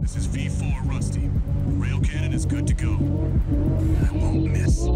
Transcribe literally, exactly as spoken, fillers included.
This is V four Rusty. Rail cannon is good to go. I won't miss.